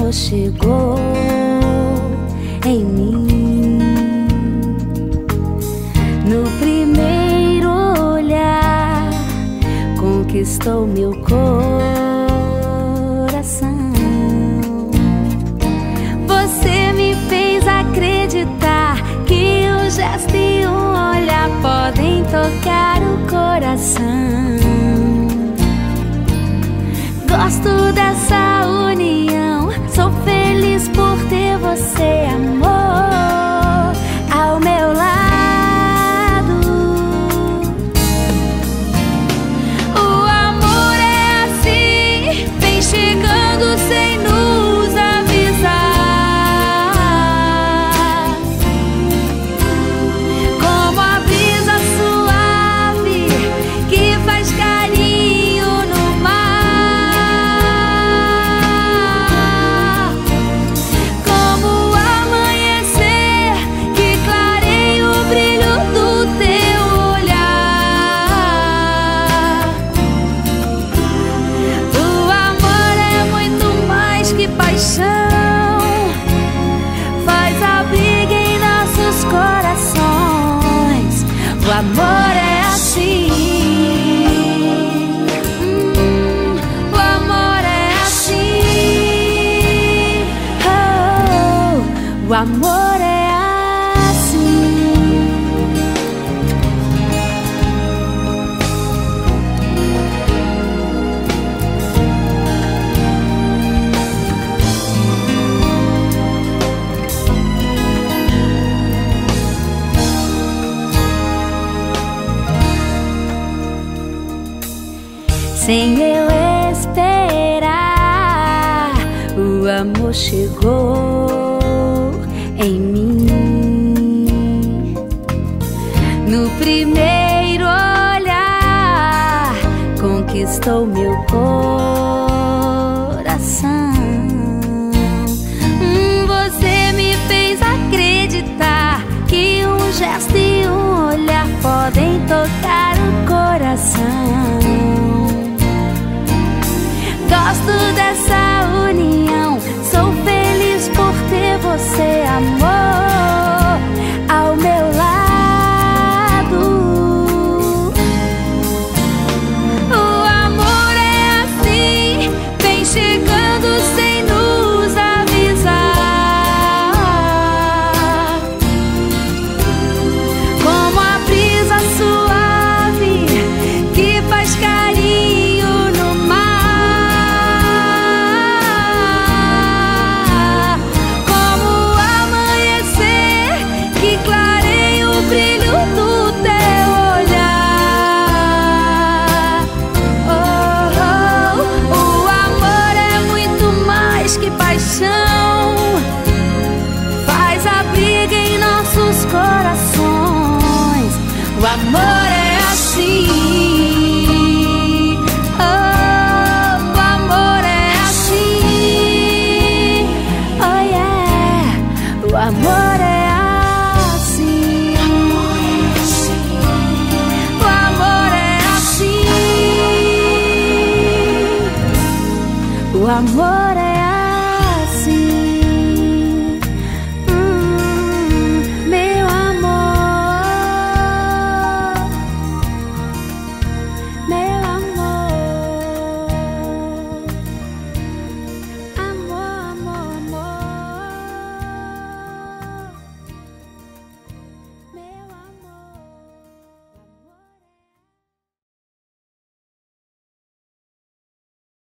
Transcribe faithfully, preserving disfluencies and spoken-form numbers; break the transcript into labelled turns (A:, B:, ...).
A: amor chegou em mim. No primeiro olhar, conquistou meu coração. Você me fez acreditar que um gesto e um olhar podem tocar o coração. Gosto dessa união, sou feliz por ter você, amor, ao meu lado. O amor é assim, vem chegando sem nos avisar, como a brisa suave que faz carinho no mar, como o amanhecer que clareia o brilho do teu olhar. O amor é muito mais que paixão, faz abrigo em nossos corações. O amor é assim, hum, o amor é assim, oh, o amor é assim. Sem eu esperar, o amor chegou em mim. No primeiro olhar, conquistou meu coração. Hum, Você me fez acreditar que um gesto e um olhar podem tocar o coração. Gosto dessa união, sou feliz por ter você, amor, ao meu lado. O amor é assim, vem chegando sem nos avisar, como a brisa suave que faz carinho no mar, como o amanhecer que clareia o brilho do teu olhar. Oh, oh, o amor é muito mais que paixão, faz abrigo em nossos corações. O amor é assim, oh, o amor é assim, oh yeah, o amor é assim, o amor é assim, o amor